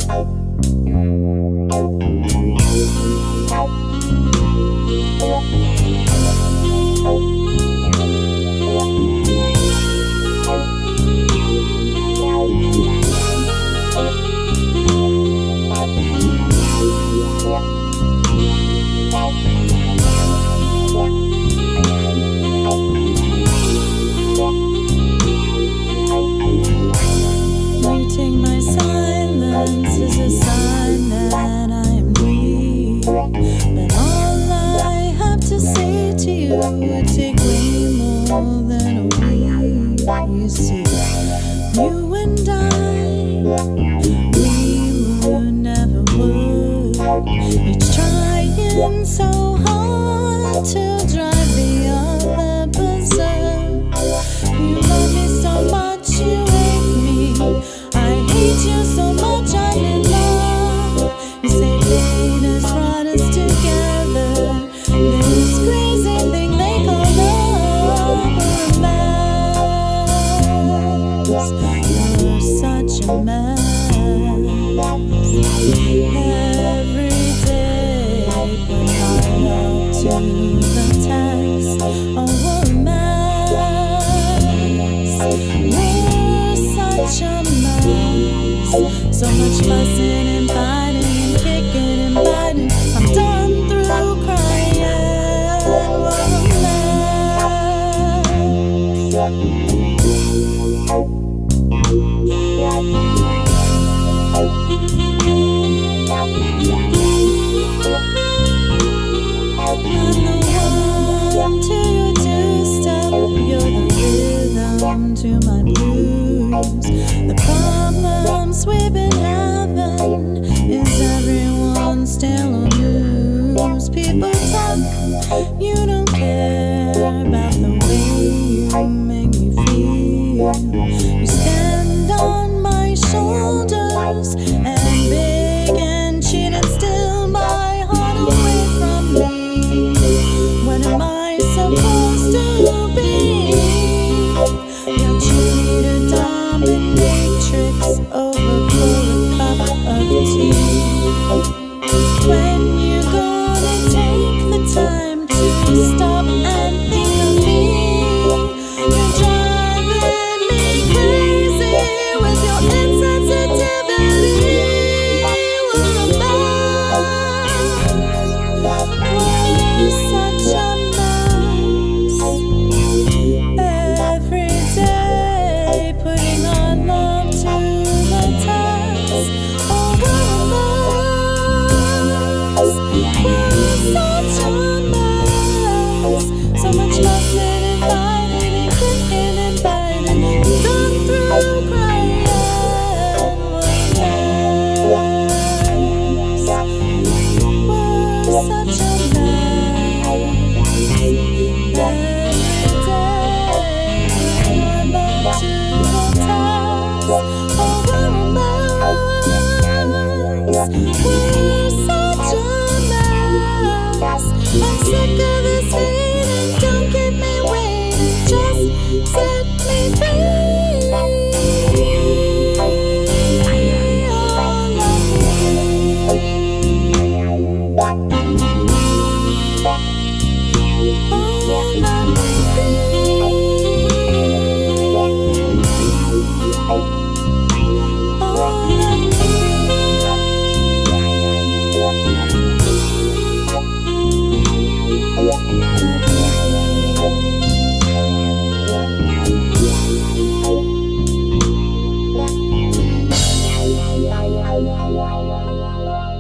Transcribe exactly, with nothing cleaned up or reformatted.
Would take way more than a week. You see, you and I, we would never would. Each trying so hard to drive the other berserk. You love me so much, you hate me. I hate you so much, I'm in love. You say Venus brought us together. This crazy thing they call love or mess. You're such a mess. Every day put our love to the test. Oh, we're a mess. We're such a mess. So much fussing and fighting and kicking and biting. I'm done through crying. To my blues, the problems we've been having is everyone still on news. People talk, you don't care about the way you make me feel. You stand on my shoulders and beg and cheat and steal my heart away from me. What am I supposed to be? Your cheater dominatrix over for a cup of tea. When you gonna take the time to stop and think of me? You're driving me crazy with your insensitivity. What a mess. We're such a mess. Every day putting our love to the test. Oh, we're such a mess. So much fussing and fighting and kicking and biting. Done through crying. We're such a mess. Every day putting our love to the test. Oh, we're a mess. We're such a mess. I'm sick of this hating, don't keep me waiting, just set me free. Oh, let me be. Oh, let me be. Oh, let me be.